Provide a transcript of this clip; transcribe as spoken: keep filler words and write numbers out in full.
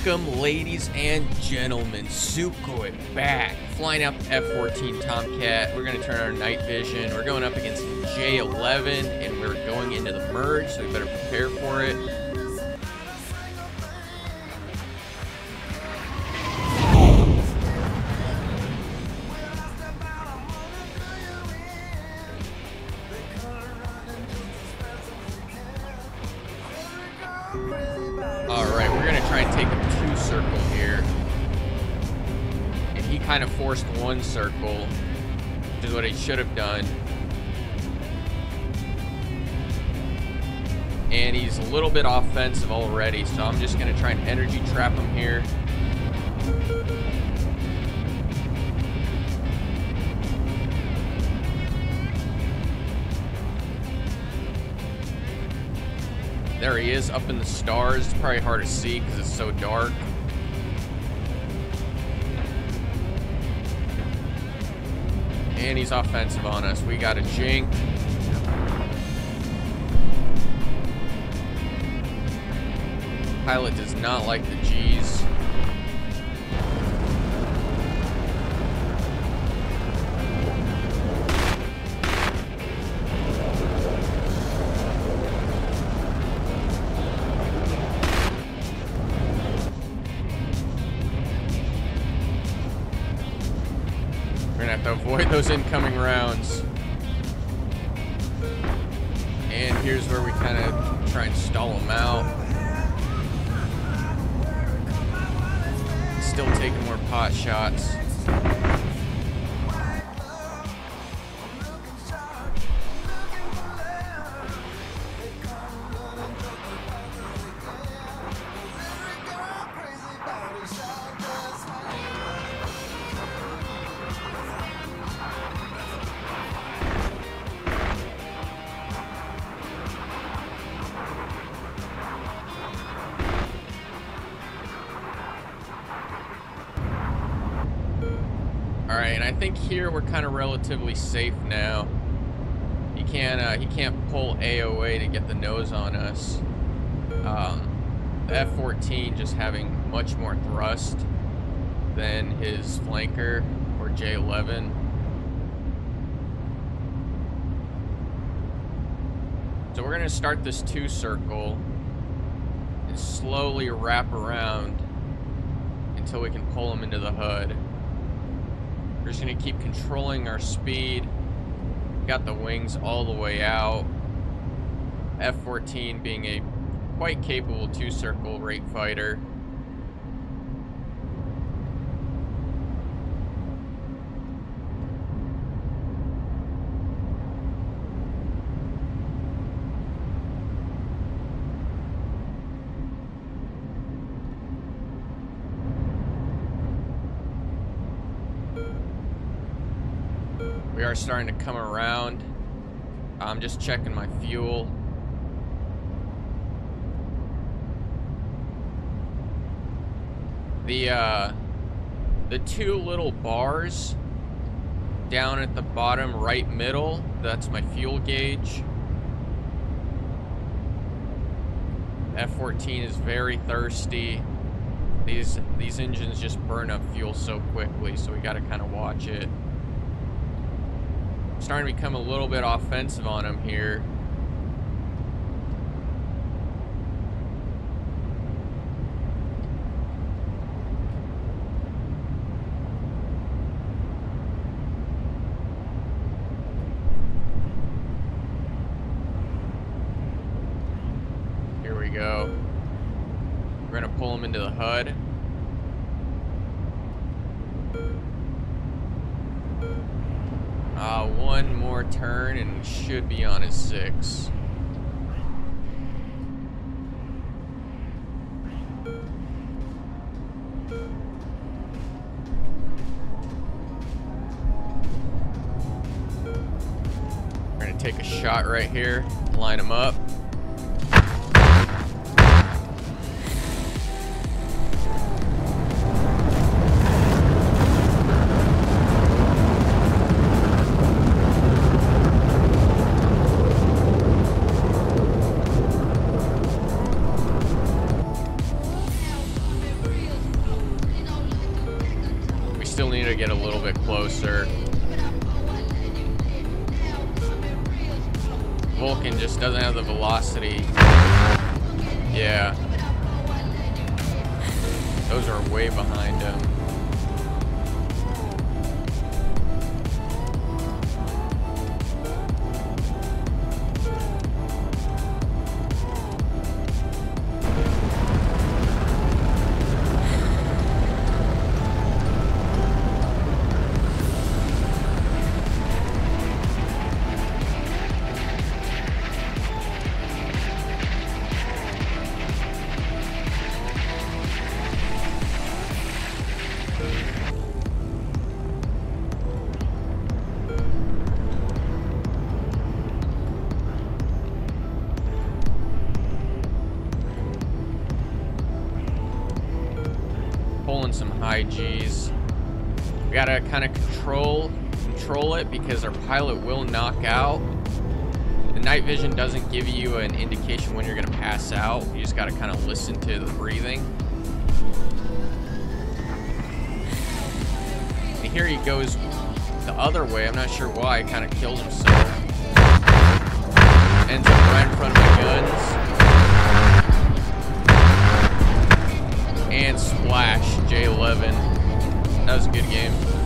Welcome, ladies and gentlemen. Sukhoi back, flying out the F fourteen Tomcat. We're going to turn our night vision. We're going up against J eleven, and we're going into the merge, so we better prepare for it. Alright, we're going to try and take a two circle here. And he kind of forced one circle, which is what he should have done. And he's a little bit offensive already, so I'm just going to try and energy trap him here. There he is, up in the stars. It's probably hard to see because it's so dark. And he's offensive on us. We got a jink. Pilot does not like the G's. We're gonna have to avoid those incoming rounds. And here's where we kind of try and stall them out. Still taking more pot shots. Alright, and I think here we're kind of relatively safe now. He can't, uh, he can't pull A O A to get the nose on us. Um, the F fourteen just having much more thrust than his flanker, or J eleven. So we're going to start this two circle and slowly wrap around until we can pull him into the hood. We're just going to keep controlling our speed. Got the wings all the way out. F fourteen being a quite capable two-circle rate fighter. We are starting to come around. I'm just checking my fuel. The uh, the two little bars down at the bottom right middle, that's my fuel gauge. F fourteen is very thirsty. These these engines just burn up fuel so quickly, so we got to kind of watch it. Starting to become a little bit offensive on him here. Here we go. We're gonna pull him into the hood. Uh, one more turn and we should be on his six. We're gonna take a shot right here, line him up. still need to get a little bit closer. Vulcan just doesn't have the velocity. Yeah. Those are way behind him. Pulling some high G's. We gotta kind of control control it because our pilot will knock out. The night vision doesn't give you an indication when you're gonna pass out. You just gotta kind of listen to the breathing. And here he goes the other way. I'm not sure why. He kind of kills himself. Ends up right in front of my guns. And splash, J eleven. That was a good game.